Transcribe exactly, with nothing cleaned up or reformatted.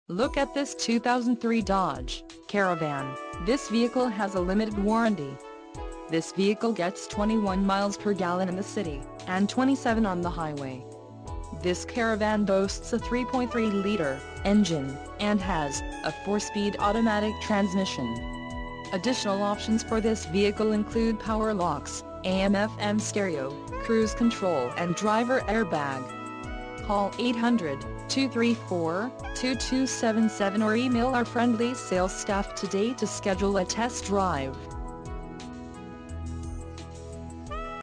Look at this two thousand three Dodge Caravan. This vehicle has a limited warranty. This vehicle gets twenty-one miles per gallon in the city, and twenty-seven on the highway. This Caravan boasts a three point three liter engine, and has a four-speed automatic transmission. Additional options for this vehicle include power locks, A M F M stereo, cruise control and driver airbag. Call eight hundred, two three four, two two seven seven or email our friendly sales staff today to schedule a test drive.